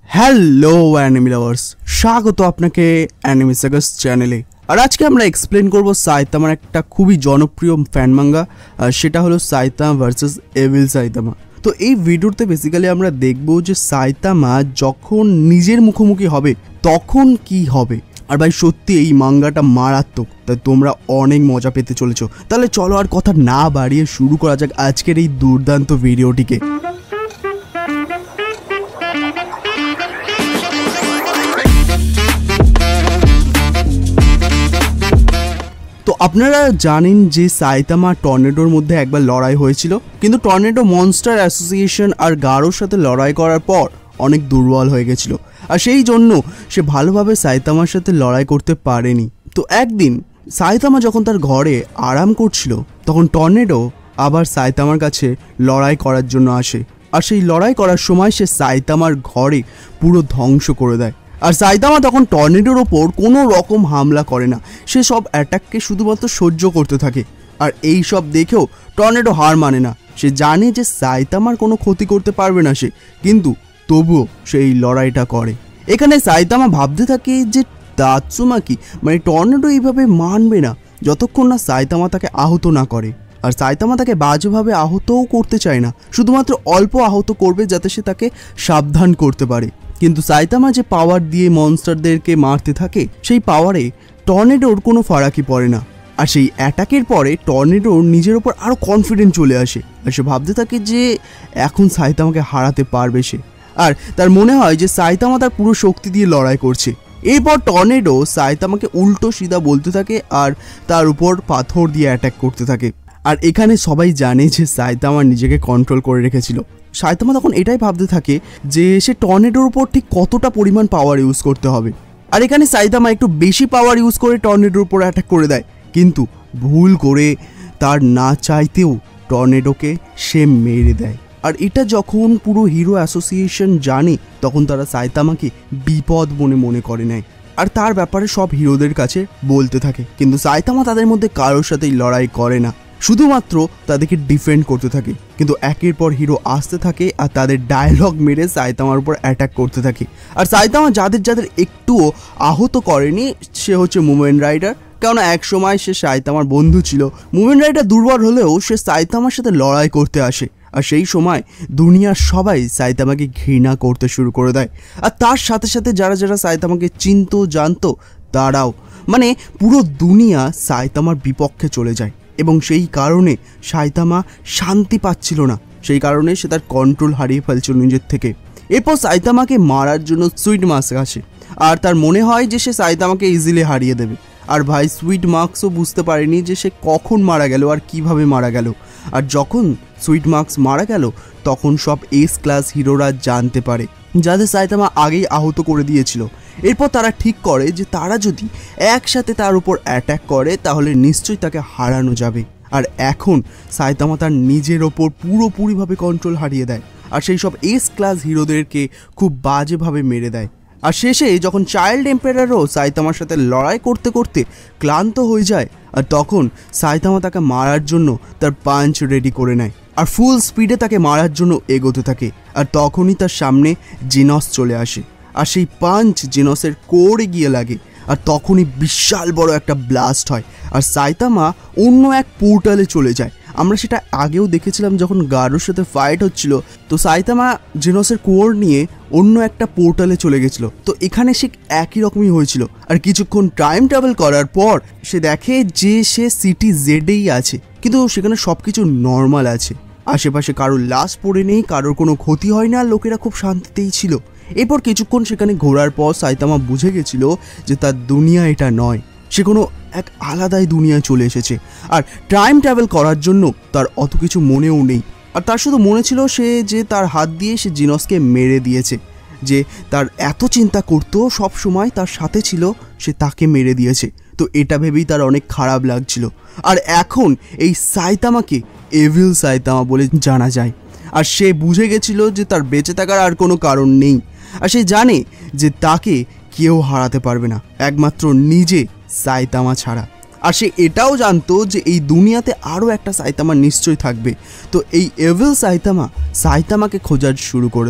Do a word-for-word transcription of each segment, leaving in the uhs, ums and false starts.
Hello enemy lovers, স্বাগত আপনাকে enemy sagas চ্যানেলে। আর আজকে আমরা এক্সপ্লেন করব সাইতামার একটা খুবই জনপ্রিয় ফ্যান মাঙ্গা, সেটা হলো সাইতামা ভার্সেস এভিল সাইতামা। তো এই ভিডিওতে বেসিক্যালি আমরা দেখব যে সাইতামা যখন নিজের মুখোমুখি হবে তখন কি হবে। আর ভাই সত্যি এই মাঙ্গাটা মারাত্মক, তাই তোমরা অনেক মজা পেতে চলেছো। তাহলে চলো আর কথা না বাড়িয়ে শুরু করা যাক আজকের এই দুর্দান্ত ভিডিওটিকে। তো আপনারা জানেন যে সাইতামা টর্নেডোর মধ্যে একবার লড়াই হয়েছিল, কিন্তু টর্নেডো মনস্টার অ্যাসোসিয়েশন আর গারোর সাথে লড়াই করার পর অনেক দুর্বল হয়ে গেছিল, আর সেই জন্য সে ভালোভাবে সাইতামার সাথে লড়াই করতে পারেনি। তো একদিন সাইতামা যখন তার ঘরে আরাম করছিল তখন টর্নেডো আবার সাইতামার কাছে লড়াই করার জন্য আসে, আর সেই লড়াই করার সময় সে সাইতামার ঘরে পুরো ধ্বংস করে দেয়। আর সাইতামা তখন টর্নেডোর ওপর কোনো রকম হামলা করে না, সে সব অ্যাটাককে শুধুমাত্র সহ্য করতে থাকে। আর এই সব দেখেও টর্নেডো হার মানে না, সে জানে যে সাইতামার কোনো ক্ষতি করতে পারবে না সে, কিন্তু তবুও সে এই লড়াইটা করে। এখানে সাইতামা ভাবতে থাকে যে তাৎসুমাকি মানে টর্নেডো এইভাবে মানবে না যতক্ষণ না সাইতামা তাকে আহত না করে। আর সাইতামা তাকে বাজেভাবে আহতও করতে চায় না, শুধুমাত্র অল্প আহত করবে যাতে সে তাকে সাবধান করতে পারে। কিন্তু সাইতামা যে পাওয়ার দিয়ে মনস্টারদেরকে মারতে থাকে সেই পাওয়ারে টর্নেডোর কোনো ফারাকই পড়ে না। আর সেই অ্যাটাকের পরে টর্নেডোর নিজের ওপর আরও কনফিডেন্ট চলে আসে, আর সে ভাবতে থাকে যে এখন সাইতামাকে হারাতে পারবে সে। আর তার মনে হয় যে সাইতামা তার পুরো শক্তি দিয়ে লড়াই করছে। এরপর টর্নেডো সাইতামাকে উল্টো সিধা বলতে থাকে আর তার উপর পাথর দিয়ে অ্যাটাক করতে থাকে। আর এখানে সবাই জানে যে সাইতামা নিজেকে কন্ট্রোল করে রেখেছিল। সাইতামা তখন এটাই ভাবতে থাকে যে সে টর্নেডোর উপর ঠিক কতটা পরিমাণ পাওয়ার ইউজ করতে হবে। আর এখানে সাইতামা একটু বেশি পাওয়ার ইউজ করে টর্নেডোর উপর অ্যাটাক করে দেয়, কিন্তু ভুল করে তার না চাইতেও টর্নেডোকে সে মেরে দেয়। আর এটা যখন পুরো হিরো অ্যাসোসিয়েশন জানে তখন তারা সাইতামাকে বিপদ মনে মনে করে নেয়, আর তার ব্যাপারে সব হিরোদের কাছে বলতে থাকে। কিন্তু সাইতামা তাদের মধ্যে কারোর সাথেই লড়াই করে না, শুধুমাত্র তাদেরকে ডিফেন্ড করতে থাকে। কিন্তু একের পর হিরো আসতে থাকে আর তাদের ডায়লগ মেরে সাইতামার উপর অ্যাটাক করতে থাকে। আর সাইতামা যাদের যাদের একটুও আহত করেনি সে হচ্ছে মুভমেন্ট রাইডার, কেননা এক সময় সে সাইতামার বন্ধু ছিল। মুভমেন্ট রাইডার দুর্বল হলেও সে সাইতামার সাথে লড়াই করতে আসে, আর সেই সময় দুনিয়ার সবাই সাইতামাকে ঘৃণা করতে শুরু করে দেয়। আর তার সাথে সাথে যারা যারা সাইতামাকে চিনতো জানতো তারাও, মানে পুরো দুনিয়া সাইতামার বিপক্ষে চলে যায়। এবং সেই কারণে সাইতামা শান্তি পাচ্ছিল না, সেই কারণে সে তার কন্ট্রোল হারিয়ে ফেলছিল নিজের থেকে। এরপর সাইতামাকে মারার জন্য সুইট মাস্ক আসে, আর তার মনে হয় যে সে সাইতামাকে ইজিলি হারিয়ে দেবে। আর ভাই সুইট মাস্কও বুঝতে পারেনি যে সে কখন মারা গেল আর কিভাবে মারা গেল। আর যখন সুইট মাস্ক মারা গেল তখন সব এস ক্লাস হিরোরা জানতে পারে যাদের সাইতামা আগেই আহত করে দিয়েছিল। এরপর তারা ঠিক করে যে তারা যদি একসাথে তার উপর অ্যাটাক করে তাহলে নিশ্চয়ই তাকে হারানো যাবে। আর এখন সাইতামা তার নিজের ওপর পুরোপুরিভাবে কন্ট্রোল হারিয়ে দেয়, আর সেই সব এস ক্লাস হিরোদেরকে খুব বাজেভাবে মেরে দেয়। আর শেষে যখন চাইল্ড এম্পায়ারও সাইতামার সাথে লড়াই করতে করতে ক্লান্ত হয়ে যায়, আর তখন সাইতামা তাকে মারার জন্য তার পাঞ্চ রেডি করে নেয় আর ফুল স্পিডে তাকে মারার জন্য এগোতে থাকে। আর তখনই তার সামনে জিনস চলে আসে, আর সেই পাঞ্চ জিনসের কোরে গিয়ে লাগে, আর তখনই বিশাল বড় একটা ব্লাস্ট হয় আর সাইতামা অন্য এক পোর্টালে চলে যায়। আমরা সেটা আগেও দেখেছিলাম যখন গারোর সাথে ফাইট হচ্ছিল, তো সাইতামা জিনসের কোর নিয়ে অন্য একটা পোর্টালে চলে গেছিল। তো এখানে সে একই রকমই হয়েছিল। আর কিছুক্ষণ টাইম ট্রাভেল করার পর সে দেখে যে সে সিটি জেডেই আছে, কিন্তু সেখানে সব কিছু নর্মাল আছে, আশেপাশে কারোর লাশ পড়ে নেই, কারোর কোনো ক্ষতি হয় না, লোকেরা খুব শান্তিতেই ছিল। এরপর কিছুক্ষণ সেখানে ঘোরার পর সাইতামা বুঝে গেছিল যে তার দুনিয়া এটা নয়, সে কোনো এক আলাদাই দুনিয়ায় চলে এসেছে। আর টাইম ট্রাভেল করার জন্য তার অত কিছু মনেও নেই, আর তার শুধু মনে ছিল সে যে তার হাত দিয়ে সে জিনসকে মেরে দিয়েছে, যে তার এত চিন্তা করতো সব সময় তার সাথে ছিল সে তাকে মেরে দিয়েছে। তো এটা ভেবেই তার অনেক খারাপ লাগছিল। আর এখন এই সাইতামাকে এভিল সাইতামা বলে জানা যায়, আর সে বুঝে গেছিল যে তার বেঁচে থাকার আর কোনো কারণ নেই। আর সে জানে যে তাকে কেউ হারাতে পারবে না, একমাত্র নিজে সাইতামা ছাড়া। আর সে এটাও জানতো যে এই দুনিয়াতে আরও একটা সাইতামা নিশ্চয়ই থাকবে। তো এই এভিল সাইতামা সাইতামাকে খোঁজার শুরু করে দেয়।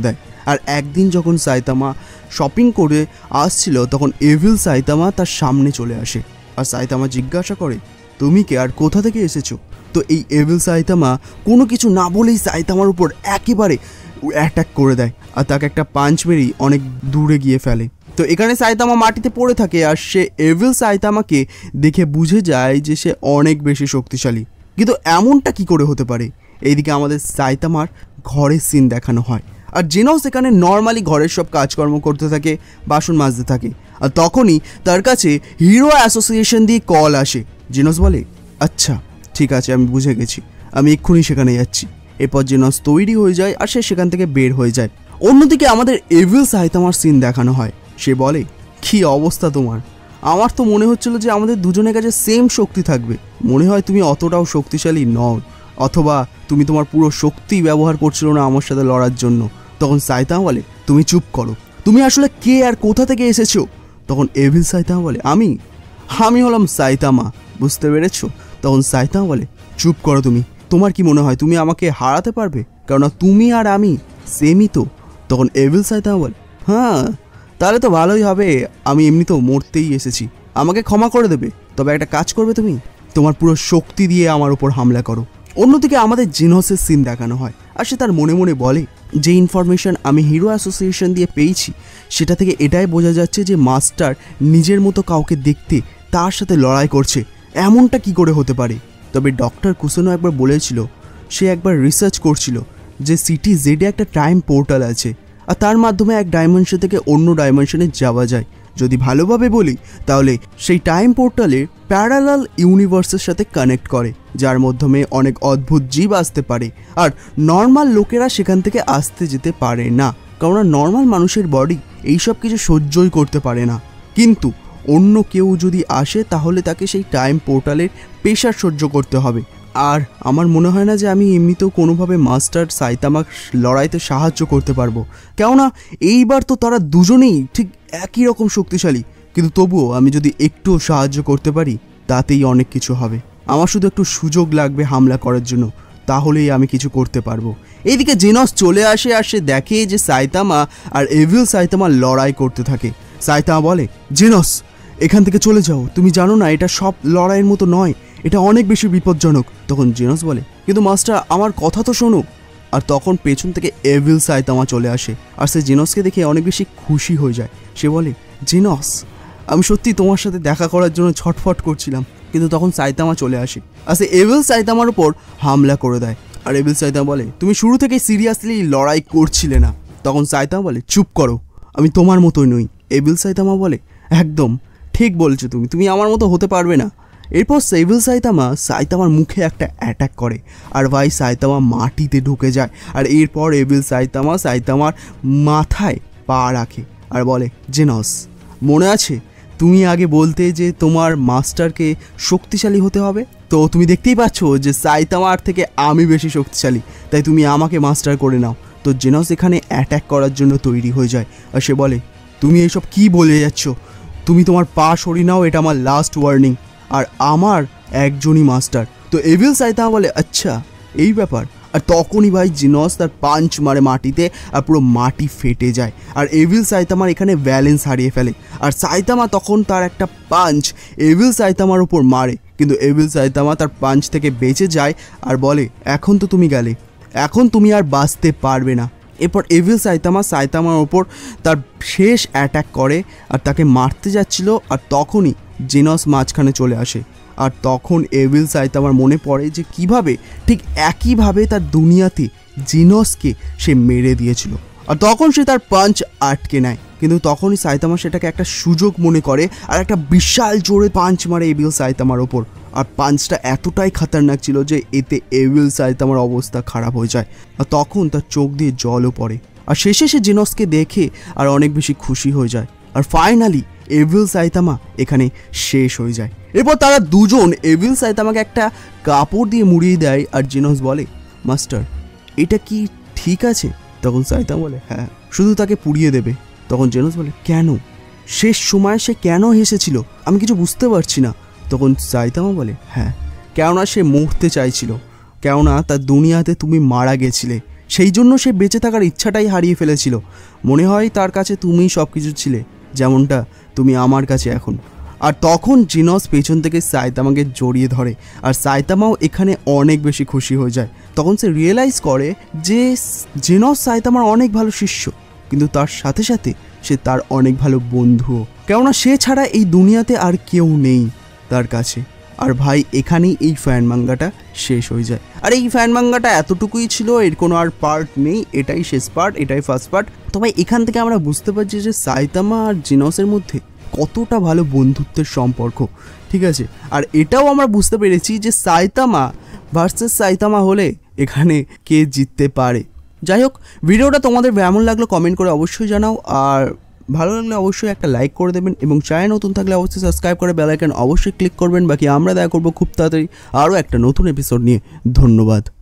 আর একদিন যখন সাইতামা শপিং করে আসছিল তখন এভিল সাইতামা তার সামনে চলে আসে আর সাইতামা জিজ্ঞাসা করে তুমি কে আর কোথা থেকে এসেছো। তো এই এভিল সাইতামা কোনো কিছু না বলেই সাইতামার উপর একেবারে অ্যাটাক করে দেয় আর তাকে একটা পাঞ্চ মেরেই অনেক দূরে গিয়ে ফেলে। তো এখানে সাইতামা মাটিতে পড়ে থাকে আর সে এভিল সাইতামাকে দেখে বুঝে যায় যে সে অনেক বেশি শক্তিশালী। কিন্তু এমনটা কি করে হতে পারে। এইদিকে আমাদের সাইতামার ঘরের সিন দেখানো হয় আর জিনোস এখানে নর্মালি ঘরের সব কাজকর্ম করতে থাকে, বাসন মাজতে থাকে। আর তখনই তার কাছে হিরো অ্যাসোসিয়েশন দিয়ে কল আসে। জিনোস বলে আচ্ছা ঠিক আছে, আমি বুঝে গেছি, আমি এক্ষুনি সেখানে যাচ্ছি। এরপর জিনোস তৈরি হয়ে যায় আর সে সেখান থেকে বের হয়ে যায়। অন্যদিকে আমাদের এভিল সাইতামার সিন দেখানো হয়। সে বলে কি অবস্থা তোমার, আমার তো মনে হচ্ছিল যে আমাদের দুজনের কাছে সেম শক্তি থাকবে, মনে হয় তুমি অতটাও শক্তিশালী নও, অথবা তুমি তোমার পুরো শক্তি ব্যবহার করছিল না আমার সাথে লড়ার জন্য। তখন সাইতামা বলে তুমি চুপ করো, তুমি আসলে কে আর কোথা থেকে এসেছো। তখন এভিল সাইতামা বলে আমি আমি হলাম সাইতামা, বুঝতে পেরেছো। তখন সাইতামা বলে চুপ করো তুমি, তোমার কি মনে হয় তুমি আমাকে হারাতে পারবে, কেননা তুমি আর আমি সেমই তো। তখন এভিল সাইতামা বলে হ্যাঁ তাহলে তো ভালোই হবে, আমি এমনিতেও মরতেই এসেছি, আমাকে ক্ষমা করে দেবে, তবে একটা কাজ করবে তুমি, তোমার পুরো শক্তি দিয়ে আমার উপর হামলা করো। অন্যদিকে আমাদের জিনোসের সিন দেখানো হয় আর সে তার মনে মনে বলে যে ইনফরমেশন আমি হিরো অ্যাসোসিয়েশন দিয়ে পেয়েছি সেটা থেকে এটাই বোঝা যাচ্ছে যে মাস্টার নিজের মতো কাউকে দেখতে তার সাথে লড়াই করছে, এমনটা কি করে হতে পারে। তবে ডক্টর কুসোনো একবার বলেছিল সে একবার রিসার্চ করছিল যে সিটি জেডে একটা টাইম পোর্টাল আছে আর তার মাধ্যমে এক ডাইমেনশন থেকে অন্য ডাইমেনশনে যাওয়া যায়। যদি ভালোভাবে বলি তাহলে সেই টাইম পোর্টালে প্যারালাল ইউনিভার্সের সাথে কানেক্ট করে, যার মাধ্যমে অনেক অদ্ভুত জীব আসতে পারে আর নর্মাল লোকেরা সেখান থেকে আসতে যেতে পারে না, কারণ নর্মাল মানুষের বডি এইসব কিছু সহ্যই করতে পারে না। কিন্তু অন্য কেউ যদি আসে তাহলে তাকে সেই টাইম পোর্টালের প্রেশার সহ্য করতে হবে। আর আমার মনে হয় না যে আমি এমনিতেও কোনোভাবে মাস্টার সাইতামা লড়াইতে সাহায্য করতে পারবো, কেননা এইবার তো তারা দুজনেই ঠিক একই রকম শক্তিশালী, কিন্তু তবুও আমি যদি একটু সাহায্য করতে পারি তাতেই অনেক কিছু হবে। আমার শুধু একটু সুযোগ লাগবে হামলা করার জন্য, তাহলেই আমি কিছু করতে পারবো। এইদিকে জিনোস চলে আসে আর সে দেখে যে সাইতামা আর এভিল সাইতামা লড়াই করতে থাকে। সাইতামা বলে জিনোস এখান থেকে চলে যাও, তুমি জানো না এটা সব লড়াইয়ের মতো নয়, এটা অনেক বেশি বিপজ্জনক। তখন জিনোস বলে কিন্তু মাস্টার আমার কথা তো শোনো। আর তখন পেছন থেকে এভিল সাইতামা চলে আসে আর সে জিনোসকে দেখে অনেক বেশি খুশি হয়ে যায়। সে বলে জিনোস আমি সত্যি তোমার সাথে দেখা করার জন্য ছটফট করছিলাম। কিন্তু তখন সাইতামা চলে আসে আর সে এভিল সাইতামার উপর হামলা করে দেয়। আর এভিল সাইতামা বলে তুমি শুরু থেকে সিরিয়াসলি লড়াই করছিলে না। তখন সাইতামা বলে চুপ করো, আমি তোমার মতোই নই। এভিল সাইতামা বলে একদম ঠিক বলছো তুমি, তুমি আমার মতো হতে পারবে না। এরপর এভিল সাইতামা সাইতামার মুখে একটা অ্যাটাক করে আর ভাই সাইতামা মাটিতে ঢুকে যায়। আর এরপর এভিল সাইতামা সাইতামার মাথায় পা রাখে আর বলে জিনোস মনে আছে তুমি আগে বলতে যে তোমার মাস্টারকে শক্তিশালী হতে হবে, তো তুমি দেখতেই পাচ্ছ যে সাইতামার থেকে আমি বেশি শক্তিশালী, তাই তুমি আমাকে মাস্টার করে নাও। তো জিনোস এখানে অ্যাটাক করার জন্য তৈরি হয়ে যায় আর সে বলে তুমি এইসব কি বলে যাচ্ছ, তুমি তোমার পা সরিয়ে নাও, এটা আমার লাস্ট ওয়ার্নিং, আর আমার একজনই মাস্টার। তো এভিল সাইতামা বলে আচ্ছা এই ব্যাপার। আর তখনই ভাই জিনোস তার পাঞ্চ মারে মাটিতে আর পুরো মাটি ফেটে যায় আর এভিল সাইতামার এখানে ব্যালেন্স হারিয়ে ফেলে। আর সাইতামা তখন তার একটা পাঞ্চ এভিল সাইতামার উপর মারে, কিন্তু এভিল সাইতামা তার পাঞ্চ থেকে বেঁচে যায় আর বলে এখন তো তুমি গেলে, এখন তুমি আর বাঁচতে পারবে না। এরপর এভিল সাইতামা সাইতামার ওপর তার শেষ অ্যাটাক করে আর তাকে মারতে যাচ্ছিল আর তখনই জিনোস মাঝখানে চলে আসে। আর তখন এভিল সাইতামার মনে পড়ে যে কিভাবে ঠিক একইভাবে তার দুনিয়াতে জিনোসকে সে মেরে দিয়েছিল, আর তখন সে তার পাঞ্চ আটকে নেয়। কিন্তু তখনই সাইতামা সেটাকে একটা সুযোগ মনে করে আর একটা বিশাল জোরে পাঞ্চ মারে এভিল সাইতামার ওপর। আর পাঞ্চটা এতটাই খতরনাক ছিল যে এতে এভিল সাইতামার অবস্থা খারাপ হয়ে যায় আর তখন তার চোখ দিয়ে জলও পড়ে। আর শেষে সে জিনোসকে দেখে আর অনেক বেশি খুশি হয়ে যায়। আর ফাইনালি এভিল সাইতামা এখানে শেষ হয়ে যায়। এরপর তারা দুজন এভিল সাইতামাকে একটা কাপড় দিয়ে মুড়িয়ে দেয় আর জিনোস বলে মাস্টার এটা কি ঠিক আছে? তখন সাইতামা বলে হ্যাঁ, শুধু তাকে পুড়িয়ে দেবে। তখন জিনোস বলে কেন? শেষ সময় সে কেন হেসেছিল আমি কিছু বুঝতে পারছি না। তখন সাইতামা বলে হ্যাঁ, কেননা সে মরতে চাইছিল, কেননা তার দুনিয়াতে তুমি মারা গেছিলে, সেই জন্য সে বেঁচে থাকার ইচ্ছাটাই হারিয়ে ফেলেছিল। মনে হয় তার কাছে তুমিই সব কিছু ছিলে, যেমনটা তুমি আমার কাছে এখন। আর তখন জিনস পেছন থেকে সাইতামাকে জড়িয়ে ধরে, আর সাইতামাও এখানে অনেক বেশি খুশি হয়ে যায়। তখন সে রিয়েলাইজ করে যে জিনস সাইতামার অনেক ভালো শিষ্য, কিন্তু তার সাথে সাথে সে তার অনেক ভালো বন্ধুও, কেননা সে ছাড়া এই দুনিয়াতে আর কেউ নেই তার কাছে। আর ভাই এখানেই এই ফ্যান মাঙ্গাটা শেষ হয়ে যায়। আর এই ফ্যান মাঙ্গাটা এতটুকুই ছিল, এর কোনো আর পার্ট নেই, এটাই শেষ পার্ট, এটাই ফার্স্ট পার্ট। তো ভাই এখান থেকে আমরা বুঝতে পারছি যে সাইতামা আর জিনসের মধ্যে কতটা ভালো বন্ধুত্বের সম্পর্ক, ঠিক আছে। আর এটাও আমরা বুঝতে পেরেছি যে সাইতামা ভার্সেস সাইতামা হলে এখানে কে জিততে পারে। যাই হোক, ভিডিওটা তোমাদের কেমন লাগলো কমেন্ট করে অবশ্যই জানাও, আর ভালো লাগলে অবশ্যই একটা লাইক করে দেবেন, এবং চ্যানেল নতুন থাকলে অবশ্যই সাবস্ক্রাইব করে বেল আইকন অবশ্যই ক্লিক করবেন। বাকি আমরা দেখা করবো খুব তাড়াতাড়ি আরও একটা নতুন এপিসোড নিয়ে। ধন্যবাদ।